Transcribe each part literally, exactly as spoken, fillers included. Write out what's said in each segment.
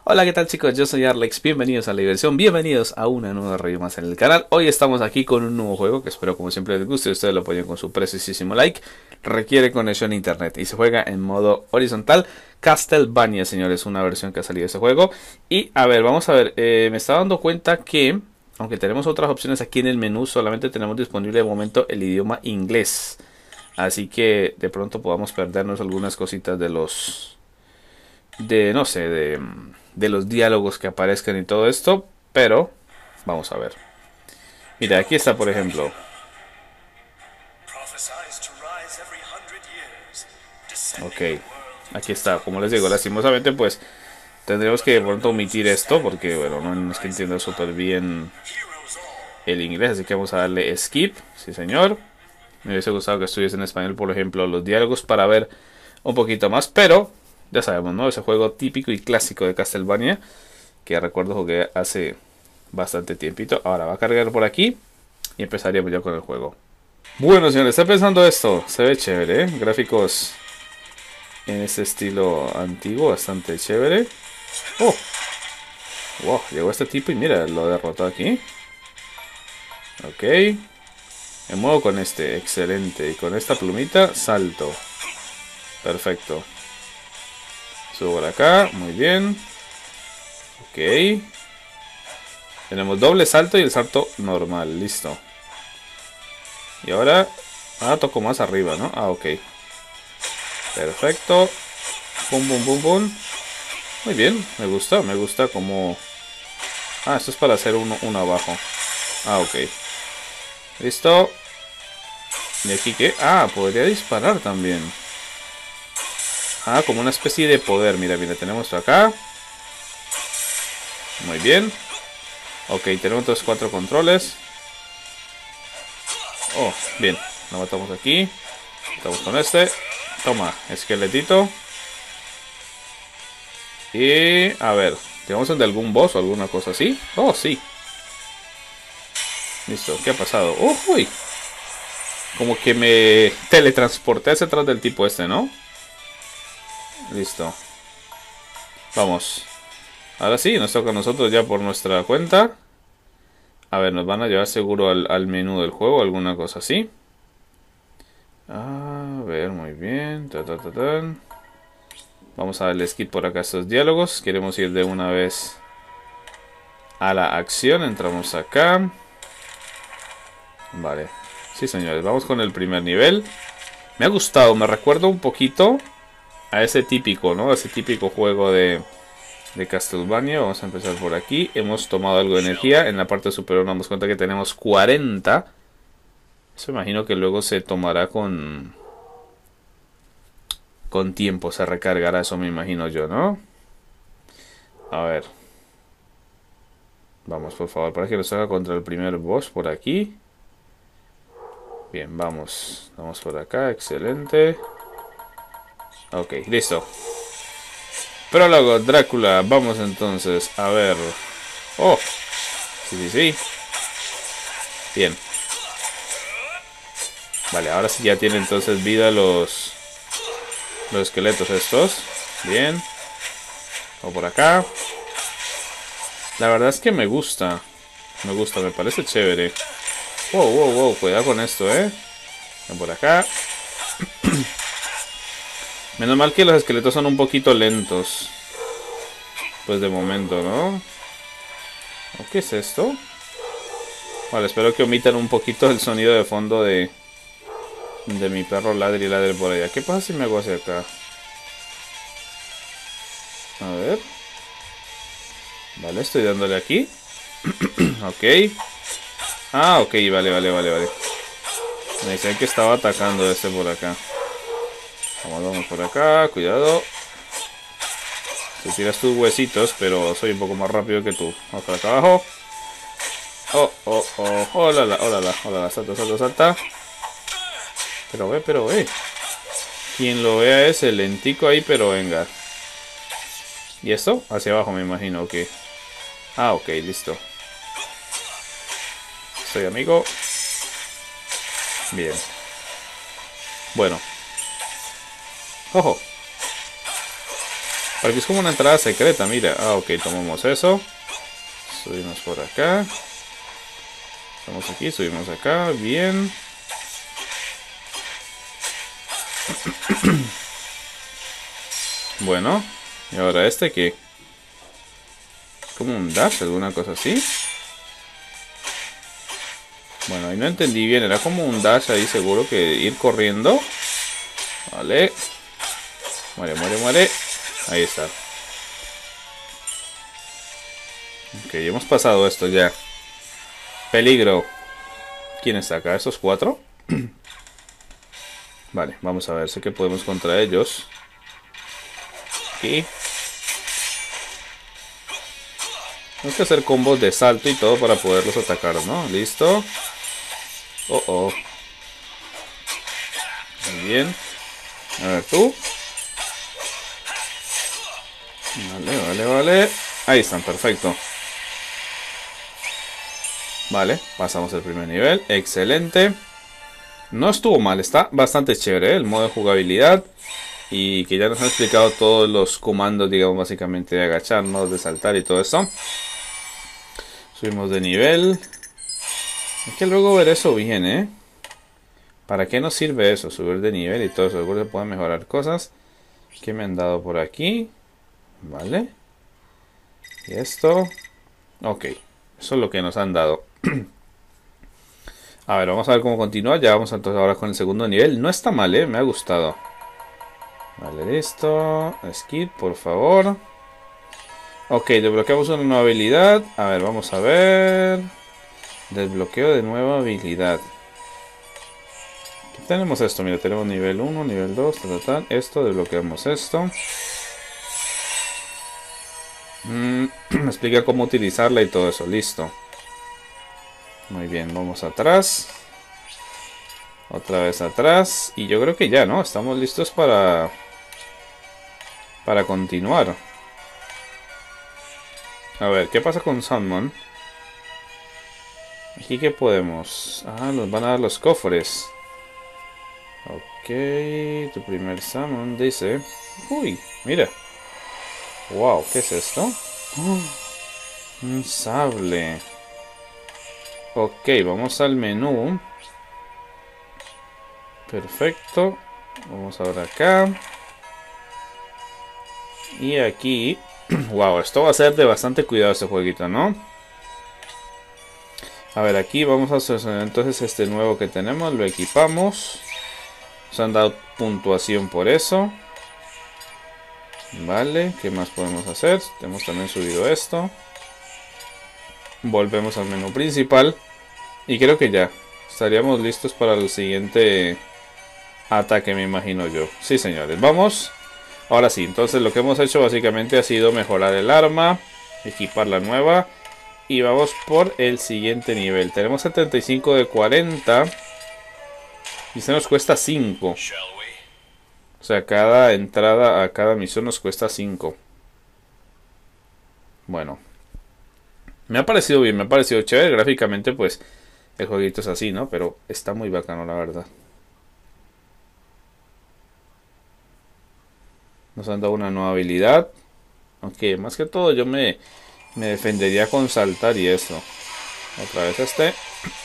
Hola, ¿qué tal chicos? Yo soy Arlex, bienvenidos a la diversión, bienvenidos a una nueva review más en el canal. Hoy estamos aquí con un nuevo juego que espero como siempre les guste y ustedes lo apoyen con su preciosísimo like. Requiere conexión a internet y se juega en modo horizontal. Castlevania, señores, una versión que ha salido de ese juego. Y a ver, vamos a ver, eh, me estaba dando cuenta que, aunque tenemos otras opciones aquí en el menú, solamente tenemos disponible de momento el idioma inglés. Así que de pronto podamos perdernos algunas cositas de los... de, no sé, de... de los diálogos que aparezcan y todo esto, pero vamos a ver. Mira, aquí está por ejemplo. Ok, aquí está, como les digo, lastimosamente pues tendremos que de pronto omitir esto porque bueno, no es que entiendo súper bien el inglés, así que vamos a darle skip, sí señor. Me hubiese gustado que estuviese en español, por ejemplo, los diálogos para ver un poquito más, pero ya sabemos, ¿no? Ese juego típico y clásico de Castlevania que recuerdo jugué hace bastante tiempito. Ahora va a cargar por aquí y empezaríamos ya con el juego. Bueno, señores, está pensando esto. Se ve chévere, ¿eh? Gráficos en este estilo antiguo, bastante chévere. Oh, wow, llegó este tipo y mira, lo derrotó aquí. Ok, me muevo con este, excelente. Y con esta plumita salto. Perfecto. Subo por acá, muy bien. Ok. Tenemos doble salto y el salto normal, listo. Y ahora, ah, toco más arriba, ¿no? Ah, ok. Perfecto. Pum, pum, pum, pum. Muy bien, me gusta, me gusta como... Ah, esto es para hacer uno, uno abajo. Ah, ok. Listo. ¿Y aquí qué? Ah, podría disparar también. Ah, como una especie de poder. Mira, mira, tenemos esto acá. Muy bien. Ok, tenemos estos cuatro controles. Oh, bien. Lo matamos aquí. Estamos con este. Toma, esqueletito. Y a ver, ¿tenemos el de algún boss o alguna cosa así? Oh, sí. Listo, ¿qué ha pasado? ¡Oh, uy! Como que me teletransporté hacia atrás del tipo este, ¿no? Listo. Vamos. Ahora sí, nos toca a nosotros ya por nuestra cuenta. A ver, nos van a llevar seguro al, al menú del juego, alguna cosa así. A ver, muy bien. Ta, ta, ta, ta. Vamos a darle skip por acá a estos diálogos. Queremos ir de una vez a la acción. Entramos acá. Vale. Sí, señores, vamos con el primer nivel. Me ha gustado, me recuerda un poquito a ese típico, ¿no? A ese típico juego de, de Castlevania. Vamos a empezar por aquí. Hemos tomado algo de energía. En la parte superior nos damos cuenta que tenemos cuarenta. Eso imagino que luego se tomará con... Con tiempo, se recargará, eso me imagino yo, ¿no? A ver. Vamos, por favor, para que nos haga contra el primer boss por aquí. Bien, vamos. Vamos por acá, excelente. Ok, listo. Prólogo, Drácula. Vamos entonces, a ver. Oh, sí, sí, sí. Bien. Vale, ahora sí ya tienen entonces vida los... Los esqueletos estos. Bien. O por acá. La verdad es que me gusta. Me gusta, me parece chévere. Wow, wow, wow. Cuidado con esto, eh. Ven por acá. Menos mal que los esqueletos son un poquito lentos. Pues de momento, ¿no? ¿O qué es esto? Vale, espero que omitan un poquito el sonido de fondo de... De mi perro ladre y ladre por allá. ¿Qué pasa si me hago hacia acá? A ver. Vale, estoy dándole aquí. Ok. Ah, ok, vale, vale, vale, vale. Me decían que estaba atacando este por acá. Vamos, vamos por acá, cuidado. Te tiras tus huesitos, pero soy un poco más rápido que tú. Vamos por acá abajo. Oh, oh, oh, hola, hola, hola, hola, salta, salta, salta. Pero ve, pero ve. Quien lo vea es el lentico ahí, pero venga. ¿Y esto? Hacia abajo me imagino que... Ah, ok, listo. Soy amigo. Bien. Bueno. Ojo. Porque es como una entrada secreta, mira. Ah, ok, tomamos eso. Subimos por acá. Estamos aquí, subimos acá. Bien. Bueno. Y ahora este que... como un dash, alguna cosa así. Bueno, ahí no entendí bien. Era como un dash ahí seguro que ir corriendo. Vale. Muere, muere, muere. Ahí está. Ok, hemos pasado esto ya. Peligro. ¿Quién está acá? ¿Esos cuatro? Vale, vamos a ver. Sé que podemos contra ellos. Aquí. Tenemos que hacer combos de salto y todo para poderlos atacar, ¿no? Listo. Oh, oh. Muy bien. A ver, tú. Vale, vale, vale. Ahí están, perfecto. Vale, pasamos el primer nivel. Excelente. No estuvo mal, está bastante chévere, ¿eh? El modo de jugabilidad. Y que ya nos han explicado todos los comandos, digamos, básicamente de agacharnos, de saltar y todo eso. Subimos de nivel. Hay que luego ver eso bien, ¿eh? ¿Para qué nos sirve eso? Subir de nivel y todo eso. Seguro se pueden mejorar cosas. ¿Qué me han dado por aquí? Vale. Y esto. Ok. Eso es lo que nos han dado. A ver, vamos a ver cómo continúa. Ya vamos entonces ahora con el segundo nivel. No está mal, ¿eh? Me ha gustado. Vale, listo. Skip, por favor. Ok, desbloqueamos una nueva habilidad. A ver, vamos a ver. Desbloqueo de nueva habilidad. Aquí tenemos esto, mira, tenemos nivel uno, nivel dos, tal, tal, tal. Esto, desbloqueamos esto. Mm, me explica cómo utilizarla y todo eso, listo. Muy bien, vamos atrás. Otra vez atrás. Y yo creo que ya, ¿no? Estamos listos para... Para continuar. A ver, ¿qué pasa con Salmon? Aquí que podemos... Ah, nos van a dar los cofres. Ok, tu primer Salmon dice... Uy, mira. Wow, ¿qué es esto? Oh, un sable. Ok, vamos al menú. Perfecto. Vamos ahora acá. Y aquí... Wow, esto va a ser de bastante cuidado este jueguito, ¿no? A ver, aquí vamos a hacer entonces este nuevo que tenemos. Lo equipamos. Nos han dado puntuación por eso. Vale, ¿qué más podemos hacer? Hemos también subido esto. Volvemos al menú principal. Y creo que ya estaríamos listos para el siguiente ataque, me imagino yo. Sí, señores, vamos. Ahora sí, entonces lo que hemos hecho básicamente ha sido mejorar el arma, equipar la nueva. Y vamos por el siguiente nivel. Tenemos setenta y cinco de cuarenta. Y se nos cuesta cinco. O sea, cada entrada a cada misión nos cuesta cinco. Bueno. Me ha parecido bien, me ha parecido chévere. Gráficamente pues el jueguito es así, ¿no? Pero está muy bacano, la verdad. Nos han dado una nueva habilidad. Aunque más que todo yo me, me defendería con saltar y eso. Otra vez este.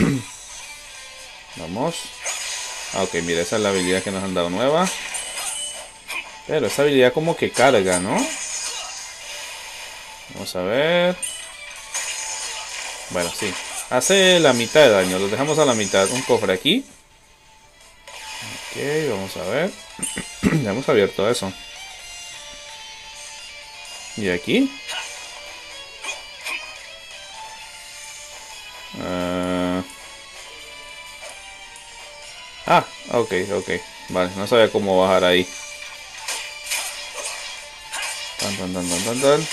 Vamos. Ah, ok, mira, esa es la habilidad que nos han dado nueva. Pero esa habilidad como que carga, ¿no? Vamos a ver. Bueno, sí. Hace la mitad de daño. Lo dejamos a la mitad. Un cofre aquí. Ok, vamos a ver. Ya hemos abierto eso. ¿Y aquí? Uh... Ah, ok, ok. Vale, no sabía cómo bajar ahí. Tan, tan, tan, tan, tan, tan.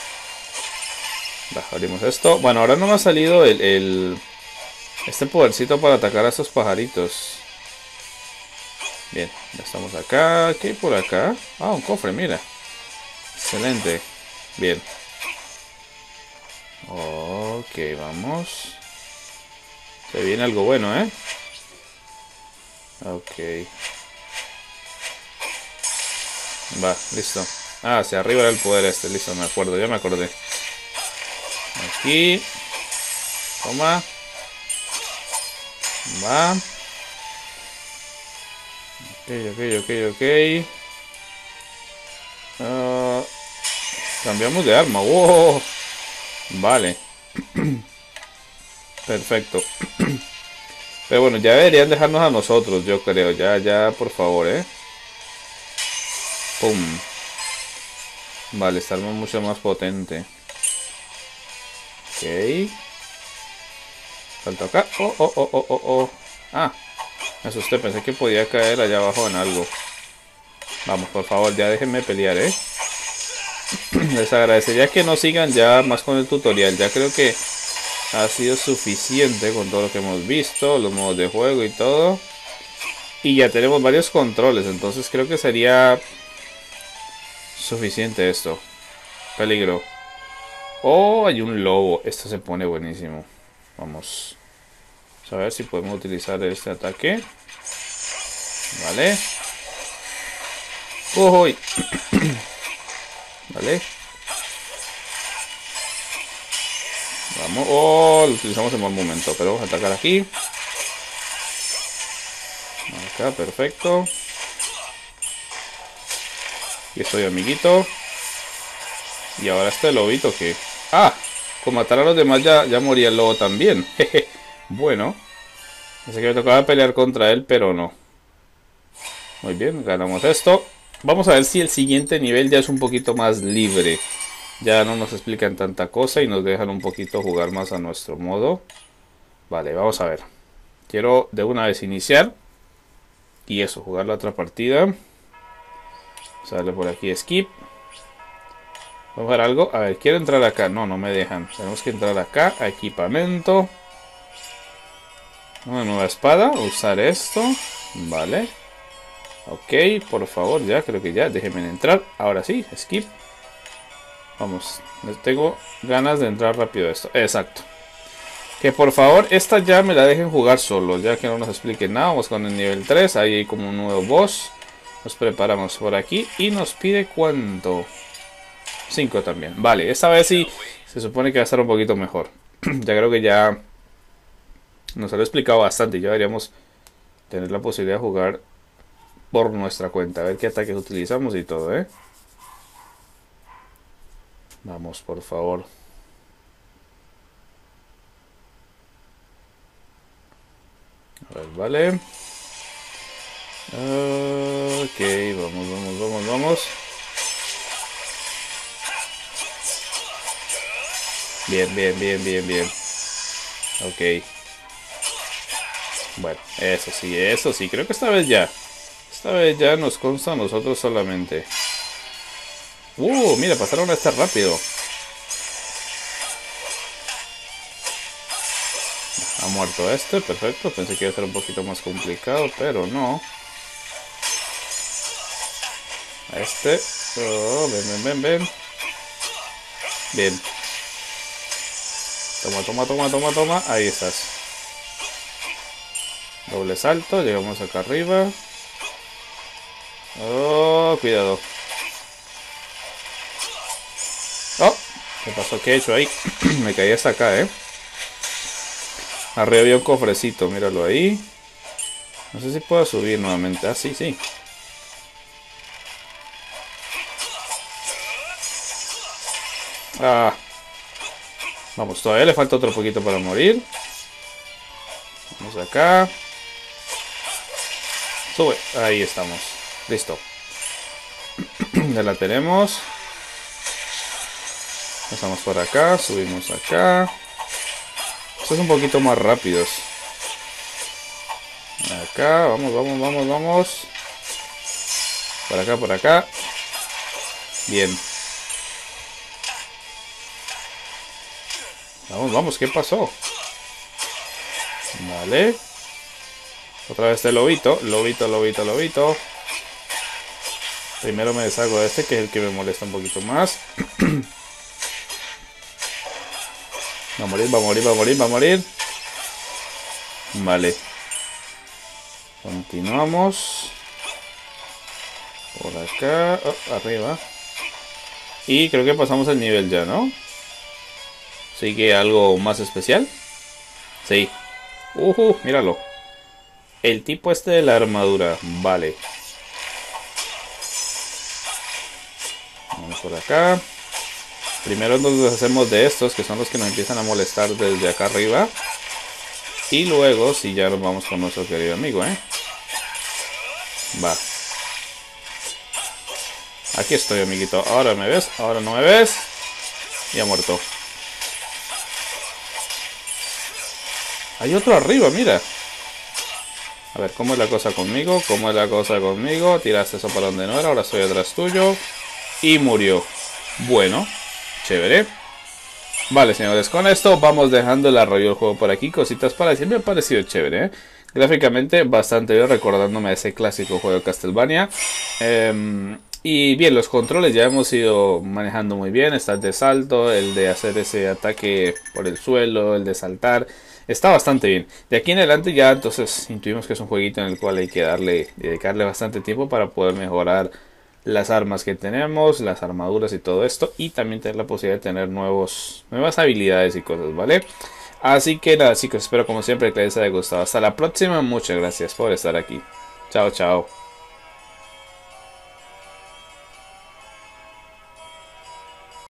Abrimos esto. Bueno, ahora no me ha salido el, el... Este podercito para atacar a estos pajaritos. Bien, ya estamos acá. ¿Qué hay por acá? Ah, un cofre, mira. Excelente. Bien. Ok, vamos. Se viene algo bueno, ¿eh? Ok. Va, listo. Ah, hacia arriba era el poder este. Listo, me acuerdo, ya me acordé. Aquí. Toma. Va. Ok, ok, ok, ok. Uh, cambiamos de arma. Wow. Vale. Perfecto. Pero bueno, ya deberían dejarnos a nosotros, yo creo. Ya, ya, por favor, ¿eh? Pum. Vale, esta arma es mucho más potente. Ok. Salto acá. Oh, oh, oh, oh, oh, oh. Ah, me asusté. Pensé que podía caer allá abajo en algo. Vamos, por favor, ya déjenme pelear, ¿eh? Les agradecería que no sigan ya más con el tutorial. Ya creo que ha sido suficiente con todo lo que hemos visto, los modos de juego y todo. Y ya tenemos varios controles, entonces creo que sería suficiente esto. Peligro. Oh, hay un lobo. Esto se pone buenísimo. Vamos. Vamos a ver si podemos utilizar este ataque. Vale. Uy. Vale. Vamos. Oh, lo utilizamos en buen momento. Pero vamos a atacar aquí. Acá, perfecto. Y estoy, amiguito. Y ahora este lobito que... Ah, con matar a los demás ya, ya moría el lobo también. Jeje. Bueno. Pensé que me tocaba pelear contra él, pero no. Muy bien, ganamos esto. Vamos a ver si el siguiente nivel ya es un poquito más libre. Ya no nos explican tanta cosa y nos dejan un poquito jugar más a nuestro modo. Vale, vamos a ver. Quiero de una vez iniciar. Y eso, jugar la otra partida. Vamos a darle por aquí skip. Vamos a ver algo. A ver, quiero entrar acá. No, no me dejan. Tenemos que entrar acá a equipamiento. Una nueva espada. Usar esto. Vale. Ok, por favor, ya, creo que ya. Déjenme entrar. Ahora sí, skip. Vamos, tengo ganas de entrar rápido a esto. Exacto. Que por favor, esta ya me la dejen jugar solo. Ya que no nos expliquen nada. Vamos con el nivel tres. Ahí hay como un nuevo boss. Nos preparamos por aquí. Y nos pide cuánto. cinco también. Vale, esta vez sí se supone que va a estar un poquito mejor. Ya creo que ya nos lo he explicado bastante. Ya deberíamos tener la posibilidad de jugar por nuestra cuenta. A ver qué ataques utilizamos y todo, ¿eh? Vamos, por favor. A ver, vale. Ok, vamos, vamos, vamos, vamos. Bien, bien, bien, bien, bien. Ok. Bueno, eso sí, eso sí. Creo que esta vez ya. Esta vez ya nos consta a nosotros solamente. Uh, mira, pasaron a estar rápido. Ha muerto este, perfecto. Pensé que iba a ser un poquito más complicado, pero no. A este. Oh, ven, ven, ven, ven. Bien. Toma, toma, toma, toma, toma. Ahí estás. Doble salto, llegamos acá arriba. Oh, cuidado. Oh, ¿qué pasó? ¿Qué he hecho ahí? Me caí hasta acá, eh. Arriba había un cofrecito, míralo ahí. No sé si puedo subir nuevamente. Ah, sí, sí. Ah. Vamos, todavía le falta otro poquito para morir. Vamos acá. Sube. Ahí estamos. Listo. Ya la tenemos. Pasamos por acá. Subimos acá. Estos son un poquito más rápidos. Acá. Vamos, vamos, vamos, vamos. Por acá, por acá. Bien. Vamos, vamos. ¿Qué pasó? Vale. Otra vez este lobito. Lobito, lobito, lobito. Primero me deshago de este, que es el que me molesta un poquito más. Va a morir, va a morir, va a morir, va a morir. Vale. Continuamos. Por acá. Oh, arriba. Y creo que pasamos el nivel ya, ¿no? Así que algo más especial. Sí. Uh, míralo. El tipo este de la armadura. Vale. Vamos por acá. Primero nos deshacemos de estos, que son los que nos empiezan a molestar desde acá arriba. Y luego, si ya nos vamos con nuestro querido amigo, ¿eh? Va. Aquí estoy, amiguito. Ahora me ves, ahora no me ves. Ya muerto. Hay otro arriba, mira. A ver, ¿cómo es la cosa conmigo? ¿Cómo es la cosa conmigo? Tiraste eso para donde no era, ahora estoy atrás tuyo. Y murió. Bueno, chévere. Vale, señores, con esto vamos dejando el arroyo del juego por aquí. Cositas para decir, me ha parecido chévere, ¿eh? Gráficamente bastante bien, recordándome a ese clásico juego de Castlevania. Eh, y bien, los controles ya hemos ido manejando muy bien. Está el de salto, el de hacer ese ataque por el suelo, el de saltar. Está bastante bien. De aquí en adelante ya entonces intuimos que es un jueguito en el cual hay que darle, dedicarle bastante tiempo para poder mejorar las armas que tenemos, las armaduras y todo esto. Y también tener la posibilidad de tener nuevos, nuevas habilidades y cosas, ¿vale? Así que nada, chicos, espero como siempre que les haya gustado. Hasta la próxima, muchas gracias por estar aquí. Chao, chao.